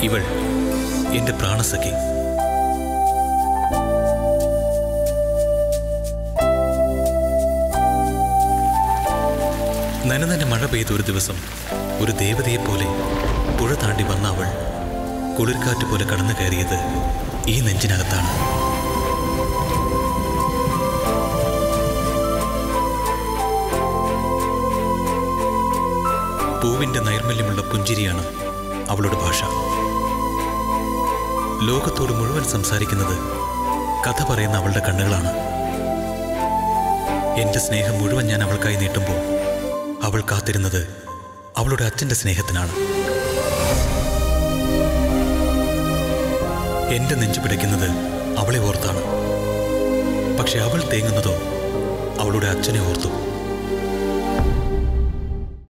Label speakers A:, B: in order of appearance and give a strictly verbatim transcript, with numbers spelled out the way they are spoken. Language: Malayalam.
A: ഇവൾ എന്റെ പ്രാണസഖി. നനനന്റെ മഴ പെയ്ത ഒരു ദിവസം ഒരു ദേവതയെപ്പോലെ പുഴ താണ്ടി വന്ന അവൾ കുളിർക്കാറ്റ് പോലെ കടന്നു കയറിയത് ഈ നെഞ്ചിനകത്താണ്. പൂവിന്റെ നൈർമല്യമുള്ള പുഞ്ചിരിയാണ് അവളുടെ ഭാഷ. ലോകത്തോട് മുഴുവൻ സംസാരിക്കുന്നത് കഥ പറയുന്ന അവളുടെ കണ്ണുകളാണ്. എന്റെ സ്നേഹം മുഴുവൻ ഞാൻ അവൾക്കായി നീട്ടുമ്പോൾ അവൾ കാത്തിരുന്നത് അവളുടെ അച്ഛന്റെ സ്നേഹത്തിനാണ്. എന്റെ നെഞ്ചു പിടയ്ക്കുന്നത് അവളെ ഓർത്താണ്. പക്ഷെ അവൾ തേങ്ങുന്നതോ അവളുടെ അച്ഛനെ ഓർത്തു.